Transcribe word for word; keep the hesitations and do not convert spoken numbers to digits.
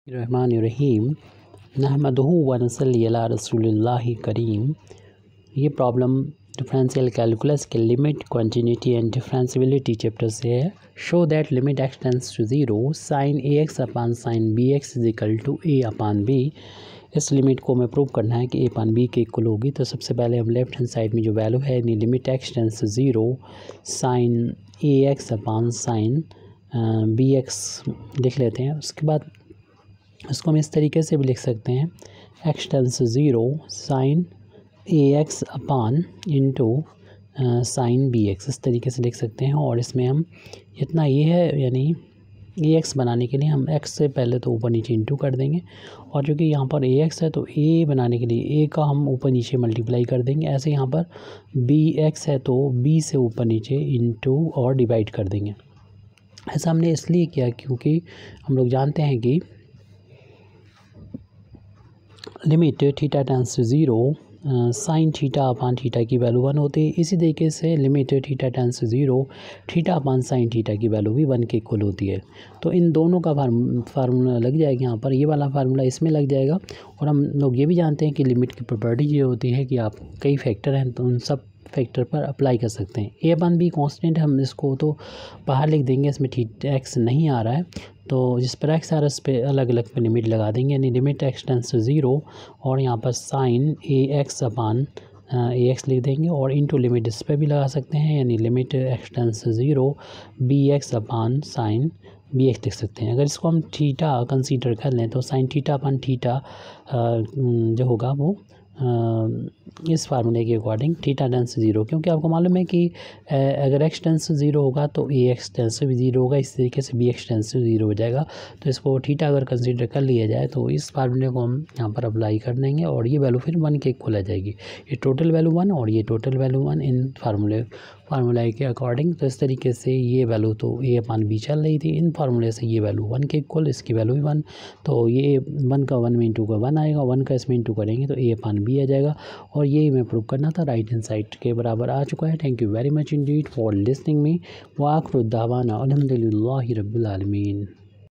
रहमानिर्रहीम नहमदुहु व नसल्ली अला रसूलिल्लाहि करीम। ये प्रॉब्लम डिफरेंशियल कैलकुलस के limit quantity and differentiability chapter से है। Show that limit x tends to zero sine a x upon sine b x is equal to a upon b. इस limit को हमें प्रूव करना है कि ए अपान बी के इक्वल होगी। तो सबसे पहले हम लेफ्ट हैंड साइड में जो वैल्यू है यानी limit x tends to zero sine a x upon sine b x लिख लेते हैं। उसके बाद इसको हम इस तरीके से भी लिख सकते हैं, x tends zero sine a x upon into sine b x, इस तरीके से लिख सकते हैं। और इसमें हम इतना ये है यानी ए एक्स बनाने के लिए हम एक्स से पहले तो ऊपर नीचे इंटू कर देंगे, और जो कि यहाँ पर ए एक्स है तो ए बनाने के लिए ए का हम ऊपर नीचे मल्टीप्लाई कर देंगे। ऐसे यहाँ पर बी एक्स है तो बी से ऊपर नीचे इंटू और डिवाइड कर देंगे। ऐसा हमने इसलिए किया क्योंकि हम लोग जानते हैं कि limit theta tends to zero sine theta upon theta की वैल्यू वन होती है। इसी तरीके से limit theta tends to zero theta upon sine theta की वैल्यू भी वन के इक्वल होती है। तो इन दोनों का फार्मूला लग जाएगा, यहाँ पर ये वाला फार्मूला इसमें लग जाएगा। और हम लोग ये भी जानते हैं कि लिमिट की प्रॉपर्टी ये होती है कि आप कई फैक्टर हैं तो उन सब फैक्टर पर अप्लाई कर सकते हैं। ए अपान बी कांस्टेंट, हम इसको तो बाहर लिख देंगे, इसमें थीटा एक्स नहीं आ रहा है तो जिस पर एक्स आ रहा है उस पर अलग अलग पे लिमिट लगा देंगे, यानी limit x tends to zero और यहाँ पर sine a x upon a x लिख देंगे और इनटू लिमिट इस पर भी लगा सकते हैं, यानी limit x tends to zero b x upon sine b x लिख सकते हैं। अगर इसको हम थीटा कंसीडर कर लें तो साइन थीटा अपान थीटा जो होगा वो आ, इस फार्मूले के अकॉर्डिंग थीटा टेंस ज़ीरो, क्योंकि आपको मालूम है कि अगर एक्स टेंस ज़ीरो होगा तो ए एक्स टेंस भी ज़ीरो होगा, इस तरीके से बी एक्स टेंस ज़ीरो हो जाएगा। तो इसको थीटा अगर कंसीडर कर लिया जाए तो इस फार्मूले को हम यहाँ पर अप्लाई कर देंगे और ये वैल्यू फिर वन के इक्वल आ जाएगी। ये टोटल वैल्यू वन और ये टोटल वैल्यू वन इन फार्मूले फार्मूला के अकॉर्डिंग। तो इस तरीके से ये वैल्यू तो ए अपान बी चल रही थी, इन फार्मूले से ये वैल्यू वन के इक्वल, इसकी वैल्यू भी वन, तो ये वन का वन में इंटू का वन आएगा, वन का इसमें इंटू करेंगे तो ए अपान बी आ जाएगा। और ये हमें प्रूव करना था, राइट हैंड साइड के बराबर आ चुका है। Thank you very much indeed for listening me. व आखिर दावाना अल्हम्दुलिल्लाहि रब्बिल आलमीन।